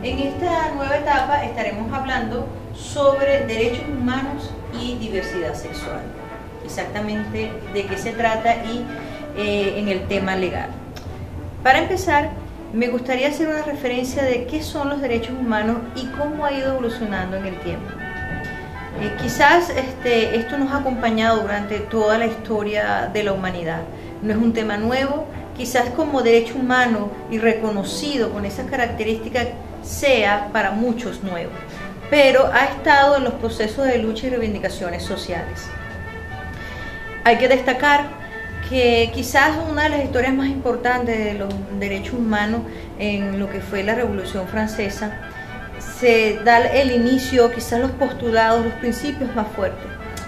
En esta nueva etapa estaremos hablando sobre derechos humanos y diversidad sexual. Exactamente de qué se trata y en el tema legal. Para empezar, me gustaría hacer una referencia de qué son los derechos humanos y cómo ha ido evolucionando en el tiempo. Quizás esto nos ha acompañado durante toda la historia de la humanidad. No es un tema nuevo, quizás como derecho humano y reconocido con esas características sea para muchos nuevo, pero ha estado en los procesos de lucha y reivindicaciones sociales. Hay que destacar que quizás una de las historias más importantes de los derechos humanos en lo que fue la Revolución Francesa se da el inicio, quizás los postulados, los principios más fuertes.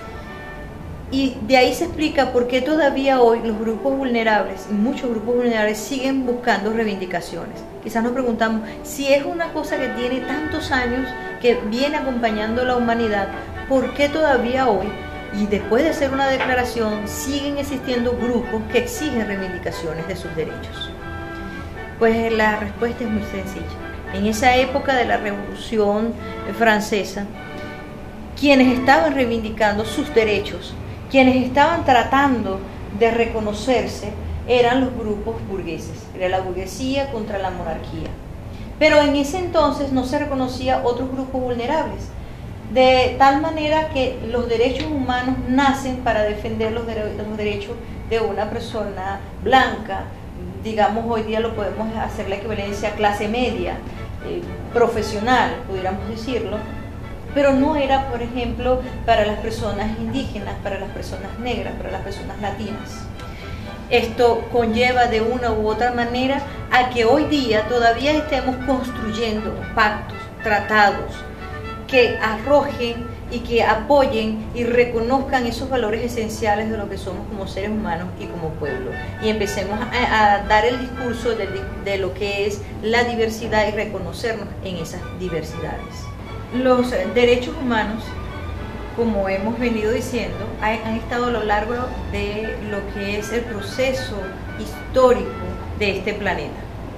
Y de ahí se explica por qué todavía hoy los grupos vulnerables, y muchos grupos vulnerables, siguen buscando reivindicaciones. Quizás nos preguntamos si es una cosa que tiene tantos años, que viene acompañando a la humanidad, ¿por qué todavía hoy, y después de hacer una declaración, siguen existiendo grupos que exigen reivindicaciones de sus derechos? Pues la respuesta es muy sencilla. En esa época de la Revolución Francesa, quienes estaban reivindicando sus derechos, quienes estaban tratando de reconocerse, eran los grupos burgueses, era la burguesía contra la monarquía. Pero en ese entonces no se reconocía otros grupos vulnerables, de tal manera que los derechos humanos nacen para defender los derechos de una persona blanca, digamos hoy día lo podemos hacer la equivalencia a clase media, profesional, pudiéramos decirlo, pero no era, por ejemplo, para las personas indígenas, para las personas negras, para las personas latinas. Esto conlleva de una u otra manera a que hoy día todavía estemos construyendo pactos, tratados, que arrojen y que apoyen y reconozcan esos valores esenciales de lo que somos como seres humanos y como pueblo. Y empecemos a dar el discurso de lo que es la diversidad y reconocernos en esas diversidades. Los derechos humanos, como hemos venido diciendo, han estado a lo largo de lo que es el proceso histórico de este planeta.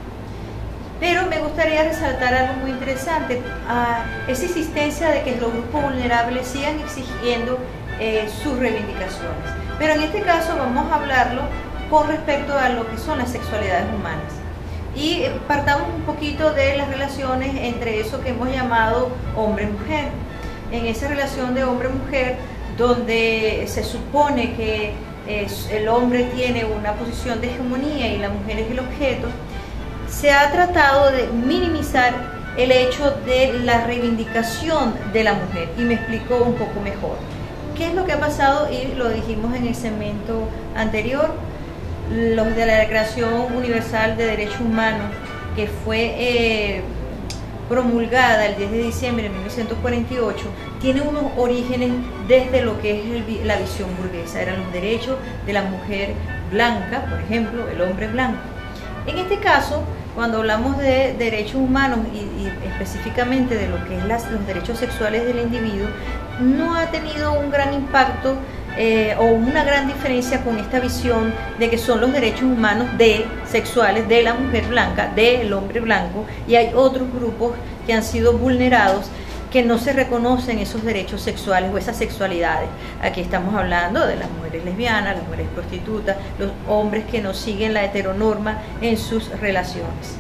Pero me gustaría resaltar algo muy interesante, esa insistencia de que los grupos vulnerables sigan exigiendo sus reivindicaciones. Pero en este caso vamos a hablarlo con respecto a lo que son las sexualidades humanas. Y partamos un poquito de las relaciones entre eso que hemos llamado hombre-mujer. En esa relación de hombre-mujer, donde se supone que el hombre tiene una posición de hegemonía y la mujer es el objeto, se ha tratado de minimizar el hecho de la reivindicación de la mujer, y me explico un poco mejor. ¿Qué es lo que ha pasado? Y lo dijimos en el segmento anterior, los de la Declaración Universal de Derechos Humanos, que fue promulgada el 10 de diciembre de 1948, tiene unos orígenes desde lo que es la visión burguesa. Eran los derechos de la mujer blanca, por ejemplo, el hombre blanco. En este caso, cuando hablamos de derechos humanos y específicamente de lo que es los derechos sexuales del individuo, no ha tenido un gran impacto o una gran diferencia con esta visión de que son los derechos humanos sexuales de la mujer blanca, del hombre blanco, y hay otros grupos que han sido vulnerados, que no se reconocen esos derechos sexuales o esas sexualidades. Aquí estamos hablando de las mujeres lesbianas, las mujeres prostitutas, los hombres que no siguen la heteronorma en sus relaciones.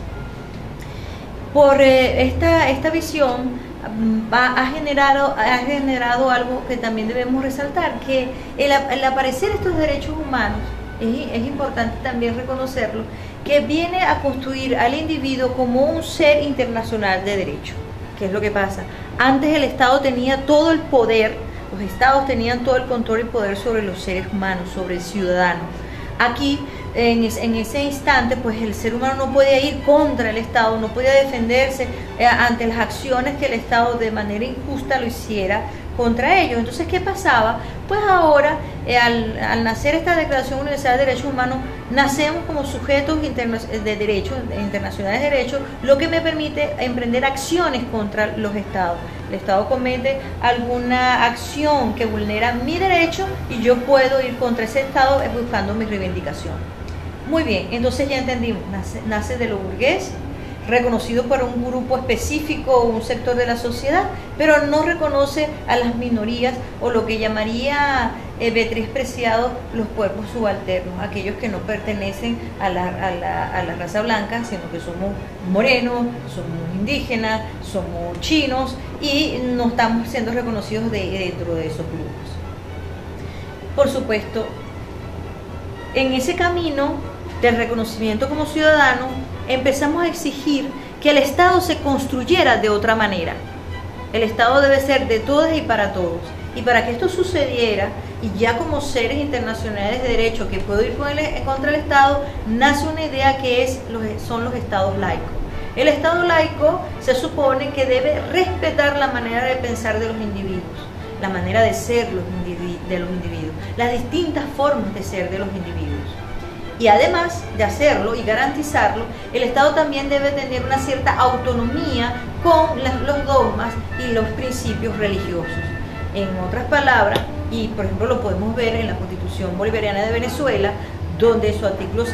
Por esta visión ha generado algo que también debemos resaltar, que el aparecer de estos derechos humanos, es importante también reconocerlo, que viene a construir al individuo como un ser internacional de derecho. ¿Qué es lo que pasa? Antes el Estado tenía todo el poder, los estados tenían todo el control y poder sobre los seres humanos, sobre el ciudadano. Aquí, en ese instante, pues el ser humano no podía ir contra el Estado, no podía defenderse ante las acciones que el Estado de manera injusta lo hiciera contra ellos. Entonces, ¿qué pasaba? Pues ahora, al nacer esta Declaración Universal de Derechos Humanos, nacemos como sujetos de derechos, internacionales de derechos, lo que me permite emprender acciones contra los estados. El Estado comete alguna acción que vulnera mi derecho y yo puedo ir contra ese Estado buscando mi reivindicación. Muy bien, entonces ya entendimos, nace de lo burgués, reconocido para un grupo específico o un sector de la sociedad, pero no reconoce a las minorías o lo que llamaría Beatriz Preciado los pueblos subalternos, aquellos que no pertenecen a la raza blanca, sino que somos morenos, somos indígenas, somos chinos y no estamos siendo reconocidos dentro de esos grupos. Por supuesto, en ese camino del reconocimiento como ciudadano, empezamos a exigir que el Estado se construyera de otra manera. El Estado debe ser de todos y para todos. Y para que esto sucediera, y ya como seres internacionales de derecho que puedo ir contra el Estado, nace una idea que son los Estados laicos. El Estado laico se supone que debe respetar la manera de pensar de los individuos, la manera de ser de los individuos, las distintas formas de ser de los individuos. Y además de hacerlo y garantizarlo, el Estado también debe tener una cierta autonomía con los dogmas y los principios religiosos. En otras palabras, y por ejemplo lo podemos ver en la Constitución Bolivariana de Venezuela, donde su artículo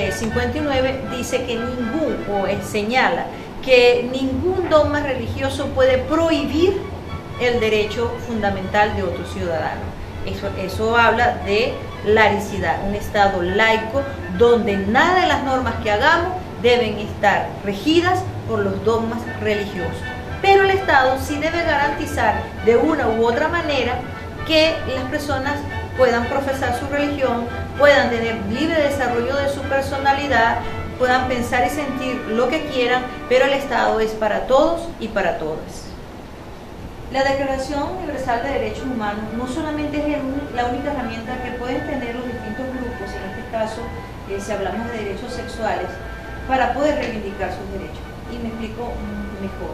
59 dice que señala que ningún dogma religioso puede prohibir el derecho fundamental de otro ciudadano. Eso habla de laicidad, un Estado laico donde nada de las normas que hagamos deben estar regidas por los dogmas religiosos. Pero el Estado sí debe garantizar de una u otra manera que las personas puedan profesar su religión, puedan tener libre desarrollo de su personalidad, puedan pensar y sentir lo que quieran, pero el Estado es para todos y para todas. La Declaración Universal de Derechos Humanos no solamente es la única herramienta que pueden tener los distintos grupos, en este caso, si hablamos de derechos sexuales, para poder reivindicar sus derechos. Y me explico mejor.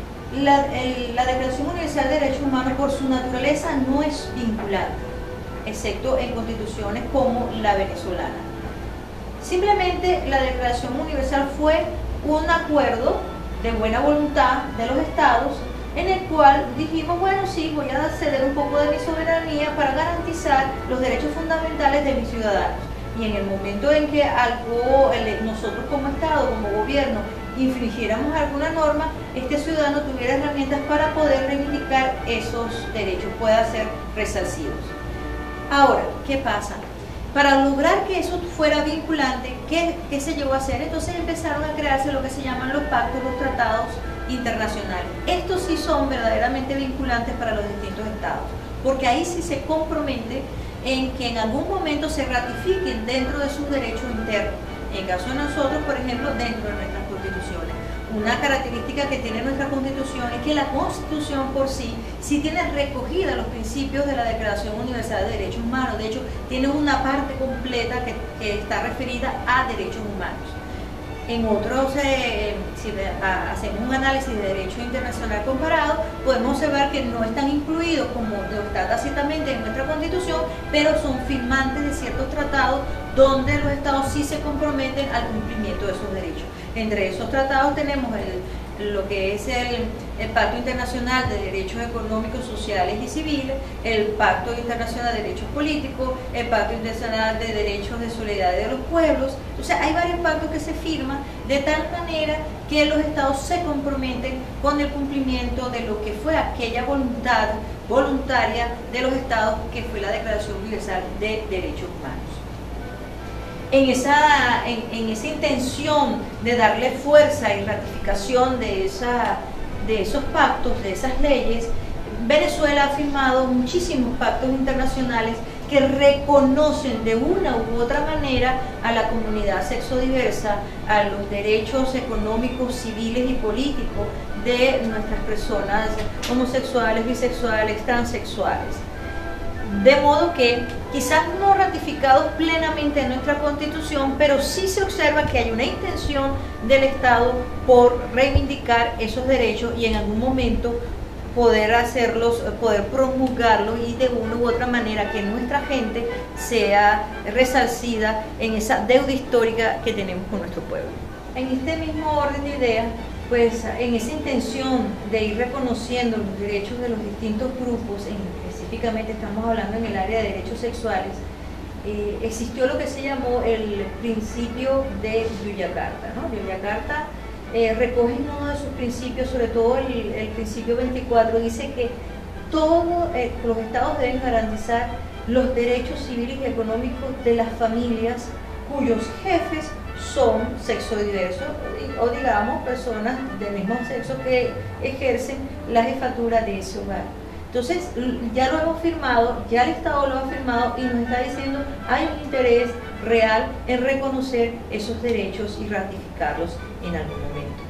La Declaración Universal de Derechos Humanos, por su naturaleza, no es vinculante, excepto en constituciones como la venezolana. Simplemente la Declaración Universal fue un acuerdo de buena voluntad de los estados, en el cual dijimos, bueno, sí, voy a ceder un poco de mi soberanía para garantizar los derechos fundamentales de mis ciudadanos. Y en el momento en que nosotros como Estado, como gobierno, infringiéramos alguna norma, este ciudadano tuviera herramientas para poder reivindicar esos derechos, pueda ser resarcidos. Ahora, ¿qué pasa? Para lograr que eso fuera vinculante, ¿qué se llegó a hacer? Entonces empezaron a crearse lo que se llaman los pactos, los tratados internacionales. Estos sí son verdaderamente vinculantes para los distintos estados, porque ahí sí se compromete en que en algún momento se ratifiquen dentro de sus derechos internos. En el caso de nosotros, por ejemplo, dentro de nuestras constituciones. Una característica que tiene nuestra Constitución es que la Constitución por sí tiene recogida los principios de la Declaración Universal de Derechos Humanos. De hecho, tiene una parte completa que está referida a derechos humanos. En otros, si hacemos un análisis de derecho internacional comparado, podemos observar que no están incluidos como está tácitamente en nuestra Constitución, pero son firmantes de ciertos tratados donde los estados sí se comprometen al cumplimiento de esos derechos. Entre esos tratados tenemos lo que es el Pacto Internacional de Derechos Económicos, Sociales y Civiles, el Pacto Internacional de Derechos Políticos, el Pacto Internacional de Derechos de Solidaridad de los Pueblos. O sea, hay varios pactos que se firman de tal manera que los estados se comprometen con el cumplimiento de lo que fue aquella voluntad voluntaria de los estados que fue la Declaración Universal de Derechos Humanos. En esa intención de darle fuerza y ratificación de esos pactos, de esas leyes, Venezuela ha firmado muchísimos pactos internacionales que reconocen de una u otra manera a la comunidad sexodiversa, a los derechos económicos, civiles y políticos de nuestras personas homosexuales, bisexuales, transexuales. De modo que quizás no ratificados plenamente en nuestra Constitución, pero sí se observa que hay una intención del Estado por reivindicar esos derechos y en algún momento poder promulgarlos y de una u otra manera que nuestra gente sea resarcida en esa deuda histórica que tenemos con nuestro pueblo. En este mismo orden de ideas, pues en esa intención de ir reconociendo los derechos de los distintos grupos, específicamente estamos hablando en el área de derechos sexuales, existió lo que se llamó el principio de Yogyakarta, ¿no? Yogyakarta recoge en uno de sus principios, sobre todo el principio 24, dice que todos los estados deben garantizar los derechos civiles y económicos de las familias cuyos jefes son sexo diverso o digamos personas del mismo sexo que ejercen la jefatura de ese hogar. Entonces ya lo hemos firmado, ya el Estado lo ha firmado y nos está diciendo hay un interés real en reconocer esos derechos y ratificarlos en algún momento.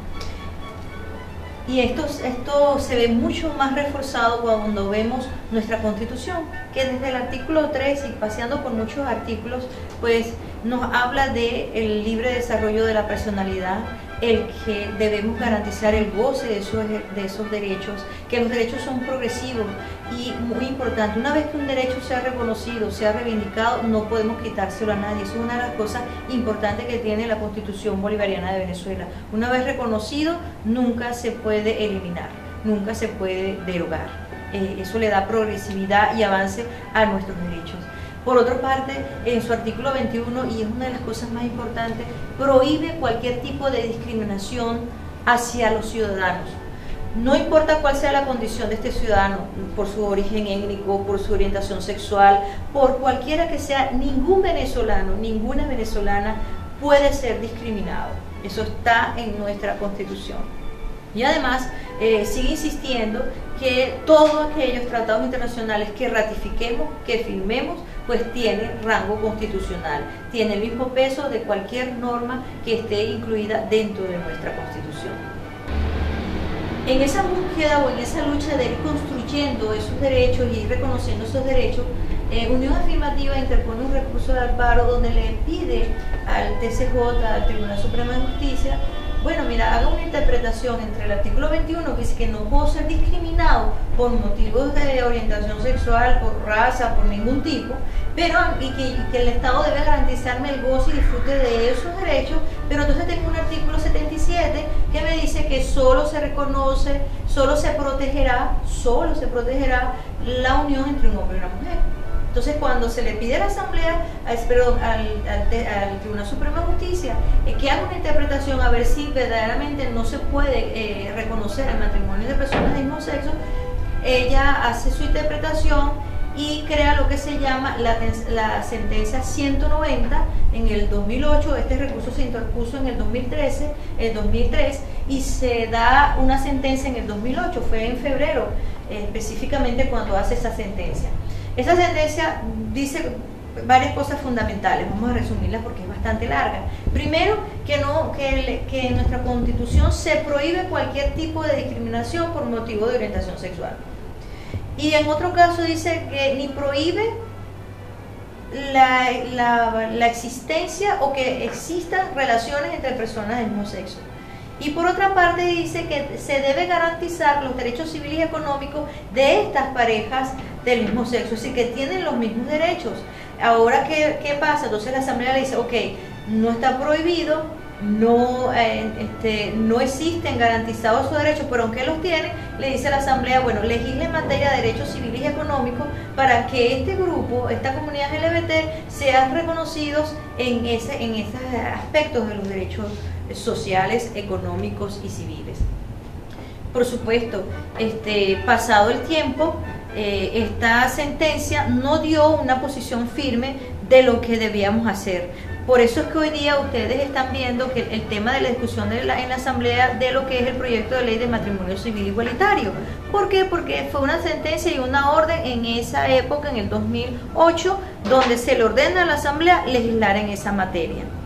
Y esto se ve mucho más reforzado cuando vemos nuestra Constitución, que desde el artículo 3 y paseando por muchos artículos, pues nos habla del libre desarrollo de la personalidad, el que debemos garantizar el goce de esos derechos, que los derechos son progresivos y muy importante. Una vez que un derecho sea reconocido, sea reivindicado, no podemos quitárselo a nadie. Eso es una de las cosas importantes que tiene la Constitución Bolivariana de Venezuela. Una vez reconocido, nunca se puede eliminar, nunca se puede derogar. Eso le da progresividad y avance a nuestros derechos. Por otra parte, en su artículo 21, y es una de las cosas más importantes, prohíbe cualquier tipo de discriminación hacia los ciudadanos. No importa cuál sea la condición de este ciudadano, por su origen étnico, por su orientación sexual, por cualquiera que sea, ningún venezolano, ninguna venezolana puede ser discriminado. Eso está en nuestra Constitución. Y además sigue insistiendo que todos aquellos tratados internacionales que ratifiquemos, que firmemos, pues tiene rango constitucional, tiene el mismo peso de cualquier norma que esté incluida dentro de nuestra Constitución. En esa búsqueda o en esa lucha de ir construyendo esos derechos y ir reconociendo esos derechos, Unión Afirmativa interpone un recurso de amparo donde le pide al TCJ, al Tribunal Supremo de Justicia, bueno, mira, haga una interpretación entre el artículo 21 que dice que no puedo ser discriminado por motivos de orientación sexual, por raza, por ningún tipo, pero y que el Estado debe garantizarme el goce y disfrute de esos derechos, pero entonces tengo un artículo 77 que me dice que solo se reconoce, solo se protegerá la unión entre un hombre y una mujer. Entonces, cuando se le pide a la Asamblea, al Tribunal Supremo de Justicia, que haga una interpretación a ver si verdaderamente no se puede reconocer el matrimonio de personas del mismo sexo, ella hace su interpretación y crea lo que se llama la sentencia 190 en el 2008. Este recurso se interpuso en el 2003, y se da una sentencia en el 2008, fue en febrero específicamente cuando hace esa sentencia. Esa sentencia dice varias cosas fundamentales, vamos a resumirlas porque es bastante larga. Primero, que en nuestra Constitución se prohíbe cualquier tipo de discriminación por motivo de orientación sexual. Y en otro caso dice que ni prohíbe la existencia o que existan relaciones entre personas del mismo sexo. Y por otra parte dice que se debe garantizar los derechos civiles y económicos de estas parejas del mismo sexo, es decir, que tienen los mismos derechos. Ahora, ¿qué pasa? Entonces la Asamblea le dice, ok, no está prohibido, no existen garantizados sus derechos, pero aunque los tienen, le dice a la Asamblea, bueno, legisle en materia de derechos civiles y económicos para que este grupo, esta comunidad LGBT, sean reconocidos en esos aspectos de los derechos sociales, económicos y civiles. Por supuesto, pasado el tiempo, esta sentencia no dio una posición firme de lo que debíamos hacer. Por eso es que hoy día ustedes están viendo que el tema de la discusión en la Asamblea de lo que es el proyecto de ley de matrimonio civil igualitario. ¿Por qué? Porque fue una sentencia y una orden en esa época, en el 2008, donde se le ordena a la Asamblea legislar en esa materia.